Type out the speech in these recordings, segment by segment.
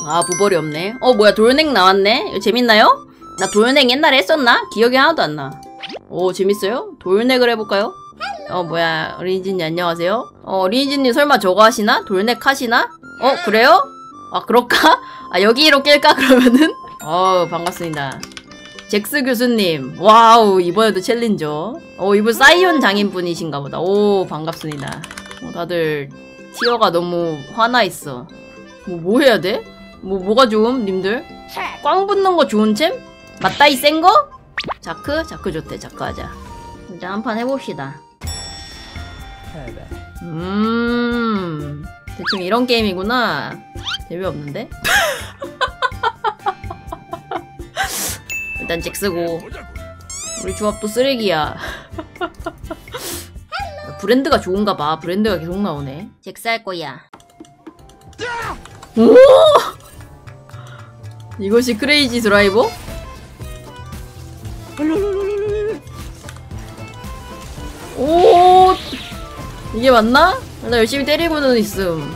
아, 부벌이 없네. 뭐야, 돌넥 나왔네? 이거 재밌나요? 나 돌넥 옛날에 했었나? 기억이 하나도 안 나. 오, 재밌어요? 돌넥을 해볼까요? 뭐야, 리니지님 안녕하세요? 리니지님 설마 저거 하시나? 돌넥 하시나? 그래요? 아, 그럴까? 아, 여기로 낄까, 그러면은? 반갑습니다. 잭스 교수님. 와우, 이번에도 챌린저. 이분 사이온 장인분이신가 보다. 오, 반갑습니다. 다들 티어가 너무 화나있어. 뭐 해야 돼? 뭐가 좋음, 님들? 꽝 붙는 거 좋은 챔? 맞다, 이 센 거? 자크? 자크 좋대, 자크 하자. 이제 한판 해봅시다. 대충 이런 게임이구나. 재미없는데? 일단 잭스고. 우리 조합도 쓰레기야. 브랜드가 좋은가 봐. 브랜드가 계속 나오네. 잭스 할 거야. 오! 이것이 크레이지 드라이버? 오! 이게 맞나? 나 열심히 때리고는 있음.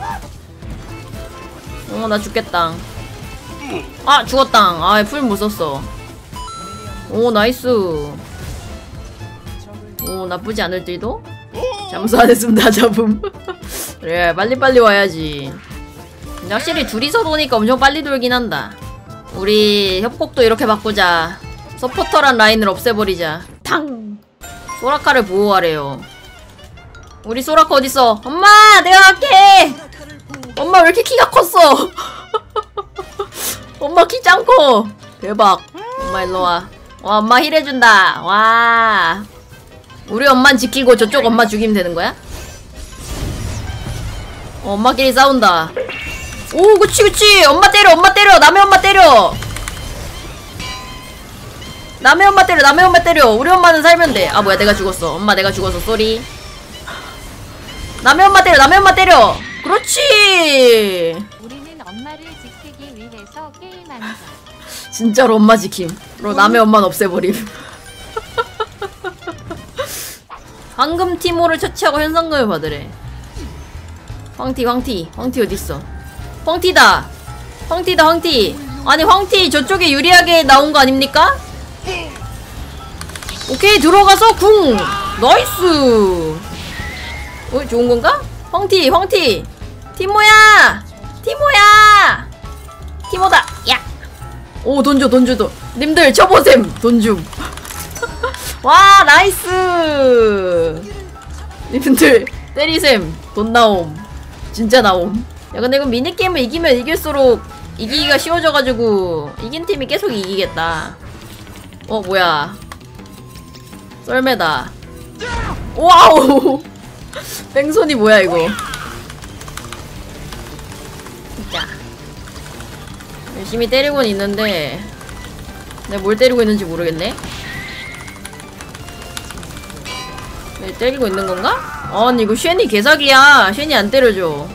나 죽겠당. 아, 죽었당. 아, 풀 못 썼어. 오, 나이스. 오, 나쁘지 않을 띠도? 잠수 안 했으면 다 잡음. 그래, 빨리빨리 와야지. 확실히 둘이서 도니까 엄청 빨리 돌긴 한다. 우리 협곡도 이렇게 바꾸자. 서포터란 라인을 없애버리자. 탕! 소라카를 보호하래요. 우리 소라카 어딨어? 엄마! 내가 갈게! 엄마 왜 이렇게 키가 컸어? 엄마 키 짱 커! 대박. 엄마 일로와. 와, 엄마 힐해준다. 와. 우리 엄만 지키고 저쪽 엄마 죽이면 되는 거야? 엄마끼리 싸운다. 오, 그치, 그치! 엄마 때려, 엄마 때려! 남의 엄마 때려! 남의 엄마 때려, 남의 엄마 때려! 우리 엄마는 살면 돼. 아, 뭐야, 내가 죽었어. 엄마, 내가 죽었어. 쏘리. 남의 엄마 때려, 남의 엄마 때려! 그렇지! 우리는 엄마를 지키기 위해서 게임한다. 진짜로 엄마 지킴. 그리고 남의 엄마는 없애버림. 황금 티모를 처치하고 현상금을 받으래. 황티, 황티. 황티 어딨어? 황티다! 황티다, 황티! 아니, 황티 저쪽에 유리하게 나온 거 아닙니까? 오케이, 들어가서 궁! 나이스! 좋은 건가? 황티, 황티! 티모야! 티모야! 티모다! 야! 오, 돈 줘, 돈 줘, 돈. 님들, 쳐보셈! 돈 줌. 와, 나이스! 님들, 때리셈. 돈 나옴. 진짜 나옴. 야, 근데 이건 미니게임을 이기면 이길수록 이기기가 쉬워져가지고 이긴 팀이 계속 이기겠다. 뭐야. 썰매다. 와우! 뺑소니 뭐야 이거. 진짜 열심히 때리고는 있는데 내가 뭘 때리고 있는지 모르겠네. 왜 때리고 있는 건가? 아니 이거 쉔이 개사기야. 쉔이 안 때려줘.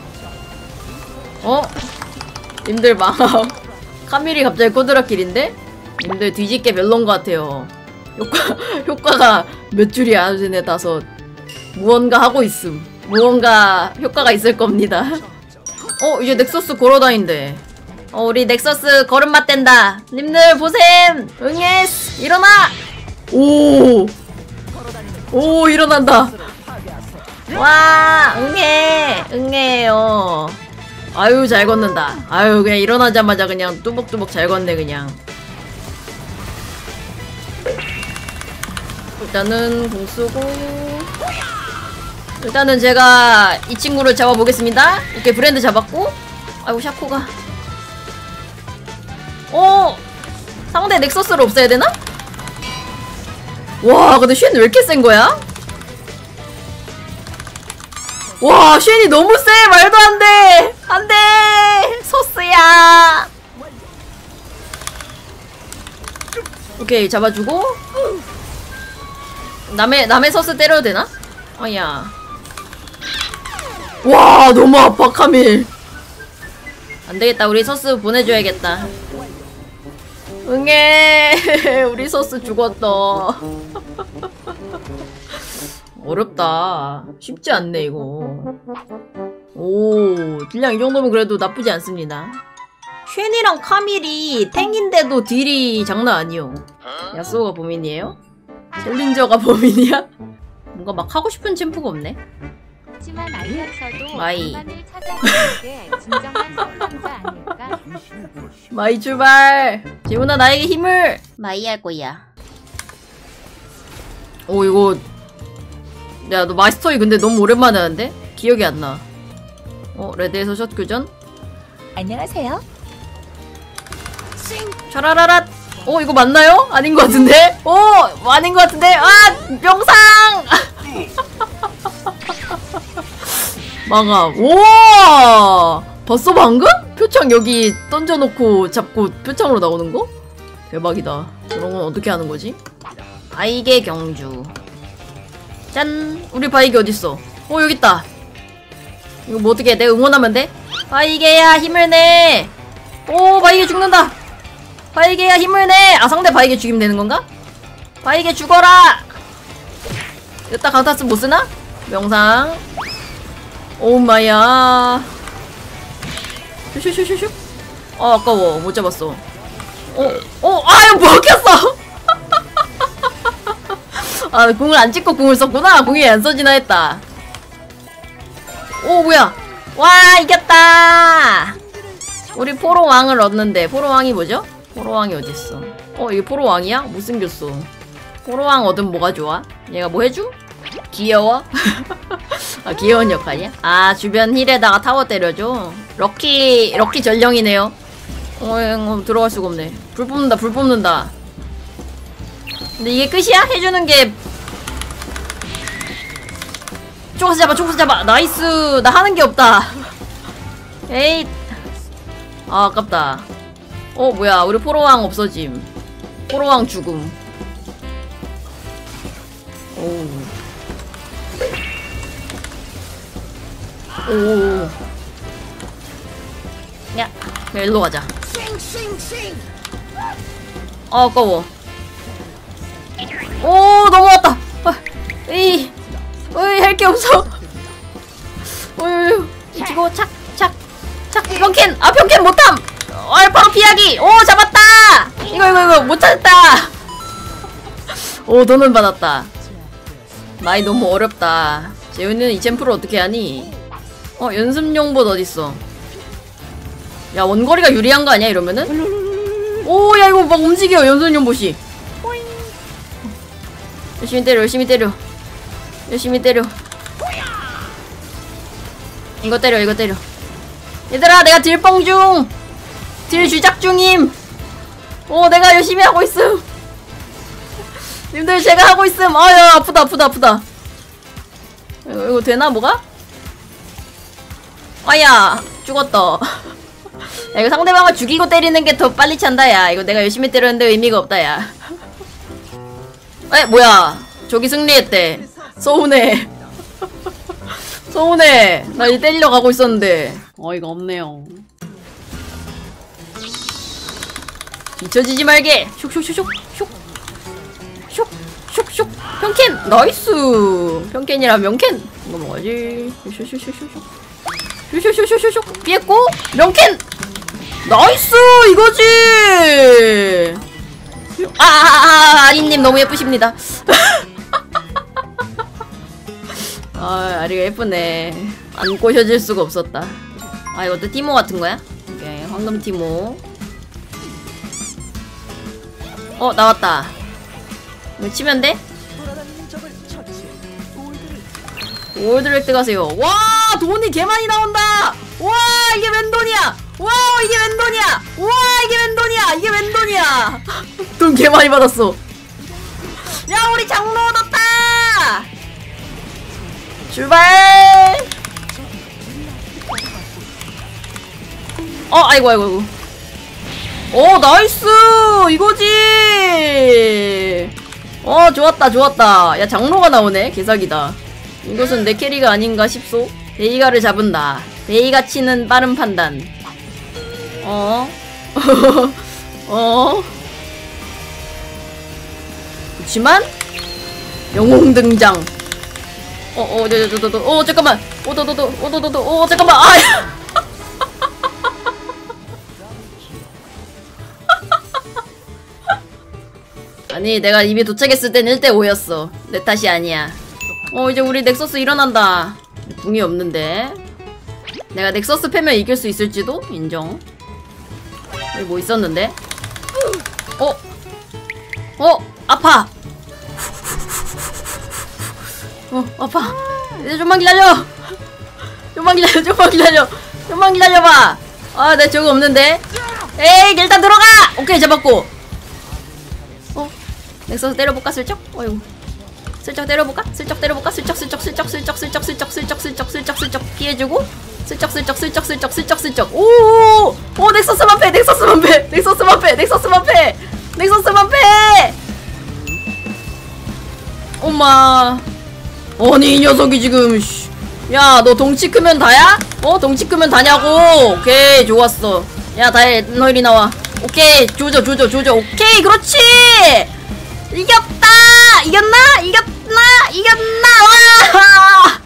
님들 막 카밀이 갑자기 코드라킬인데? 님들 뒤집게 별론 것 같아요. 효과가 몇 줄이야. 쟤네 다섯. 무언가 하고 있음. 무언가 효과가 있을 겁니다. 이제 넥서스 걸어다닌대. 우리 넥서스 걸음마 뗀다. 님들 보셈. 응예스. 일어나. 오, 일어난다. 와, 응애. 응애요. 아유, 잘 걷는다. 아유, 그냥 일어나자마자 그냥 뚜벅뚜벅 잘 걷네 그냥. 일단은 공 쓰고. 일단은 제가 이 친구를 잡아보겠습니다. 이렇게 브랜드 잡았고. 아이고, 샤코가. 상대 넥서스를 없애야 되나? 와, 근데 쉔 왜 이렇게 센 거야? 와, 쉔이 너무 세! 말도 안 돼! 안 돼! 소스야! 오케이, 잡아주고. 남의 서스 때려도 되나? 아야. 와, 너무 아파, 카밀. 안 되겠다, 우리 서스 보내줘야겠다. 응애. 우리 서스 죽었다. 어렵다. 쉽지 않네 이거. 오, 딜량 이 정도면 그래도 나쁘지 않습니다. 쉔이랑 카밀이 탱인데도 딜이 장난 아니요. 야스오가 범인이에요? 챌린저가 범인이야? 뭔가 막 하고 싶은 챔프가 없네. 하지만 알면서도 마이. 공간을 찾아가는 게 진정한 성공자 아닐까? 마이 출발. 재훈아 나에게 힘을. 마이 할 거야. 오 이거 야 너 마스터이 근데 너무 오랜만에 하는데? 기억이 안 나. 레드에서 샷 교전? 안녕하세요. 촤라라랏. 이거 맞나요? 아닌 것 같은데? 아닌 것 같은데? 아 명상. 망아. 우와! 봤어 방금? 표창 여기 던져놓고 잡고 표창으로 나오는 거? 대박이다. 저런 건 어떻게 하는 거지? 바이게 경주. 짠! 우리 바이게 어딨어? 여기 있다. 이거 뭐 어떻게 해? 내가 응원하면 돼? 바이게야 힘을 내! 오 바이게 죽는다! 바이게야 힘을 내! 아 상대 바이게 죽이면 되는 건가? 바이게 죽어라! 이따 강타스 못 쓰나? 명상. 오마야. 슈슈슈슈슈. 아까워. 못 잡았어. 아유 먹혔어. 아 궁을 안 찍고 궁을 썼구나. 궁이 안 써지나 했다. 오 뭐야. 와 이겼다. 우리 포로왕을 얻는데 포로왕이 뭐죠? 포로왕이 어딨어? 이게 포로왕이야? 못생겼어. 포로왕 얻으면 뭐가 좋아? 얘가 뭐 해줌? 귀여워? 아 귀여운 역할이야? 아 주변 힐에다가 타워 때려줘? 럭키 전령이네요. 들어갈 수가 없네. 불 뽑는다. 근데 이게 끝이야? 해주는 게 초가스 잡아 나이스. 나 하는 게 없다. 에잇. 아 아깝다. 뭐야 우리 포로왕 없어짐. 포로왕 죽음. 오. 야, 일로 가자. 아까워. 오, 넘어왔다. 에이, 할 게 없어. 이거 착. 평캔! 평캔 못함! 바로 피하기! 잡았다! 이거 못 찾았다! 너는 받았다. 마이 너무 어렵다. 재훈이는 이 챔프를 어떻게 하니? 연습용 봇 어딨어? 야 원거리가 유리한 거 아니야 이러면은? 야 이거 막 움직여 연습용 봇이. 열심히 때려. 이거 때려. 얘들아 내가 딜뻥 중! 딜 주작 중임! 내가 열심히 하고 있음! 님들 제가 하고 있음! 아야 아프다. 이거 되나 뭐가? 아야 죽었다. 야, 이거 상대방을 죽이고 때리는 게 더 빨리 찬다 야. 이거 내가 열심히 때렸는데 의미가 없다 야. 뭐야 저기 승리했대. 서운해. 나 이제 때리러 가고 있었는데 어이가 없네요. 잊혀지지 말게. 슉슉슉슉 평캔 나이스. 평캔이라 명캔 이거 먹어야지. 슉슉슉슉슉 피했고 명캔 나이스 이거지. 아리님 너무 예쁘십니다. 아리가 예쁘네. 안 꼬셔질 수가 없었다. 이것도 티모 같은 거야? 오케이 황금 티모. 나왔다. 이거 치면 돼? 올드렉트 가세요. 와 돈이 개 많이 나온다. 와 이게 웬 돈이야. 이게 웬 돈이야. 돈 개 많이 받았어. 야 우리 장로 얻었다. 출발. 아이고. 나이스 이거지. 좋았다. 야 장로가 나오네. 개사기다. 이것은 내 캐리가 아닌가 싶소. 베이가를 잡은다. 베이가 치는 빠른 판단. 그치만 영웅 등장. 잠깐만. 잠깐만. 아니 내가 입에 도착했을 땐 1대5였어. 내 탓이 아니야. 이제 우리 넥서스 일어난다. 궁이 없는데 내가 넥서스 패면 이길 수 있을지도? 인정. 여기 뭐 있었는데? 아파. 아파. 이제 좀만 기다려. 좀만 기다려봐. 아, 내 저거 없는데. 에이, 일단 들어가. 오케이, 잡았고. 넥서스 때려볼까 슬쩍? 어이구. 슬쩍 때려볼까? 슬쩍 피해주고 슬쩍 오 넥서스만 패. 엄마. 아니 이 녀석이 지금. 야, 너 덩치 크면 다야? 덩치 크면 다냐고. 오케이, 좋았어. 야, 다해. 너 이리 나와. 오케이, 조져. 오케이, 그렇지. 이겼다. 이겼나? 와.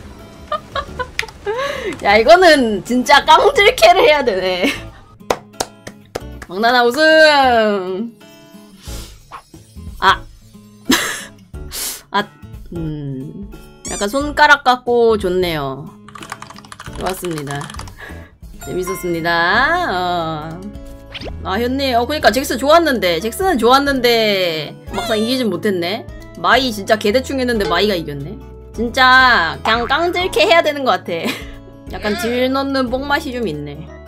야, 이거는 진짜 깡질캐를 해야 되네. 박나나 우승. 약간 손가락 같고 좋네요. 좋았습니다. 재밌었습니다. 현님, 그니까 잭스는 좋았는데 막상 이기진 못했네. 마이 진짜 개대충 했는데 마이가 이겼네. 진짜 그냥 깡질캐 해야 되는 것 같아. 약간 질 넣는 뽕맛이 좀 있네.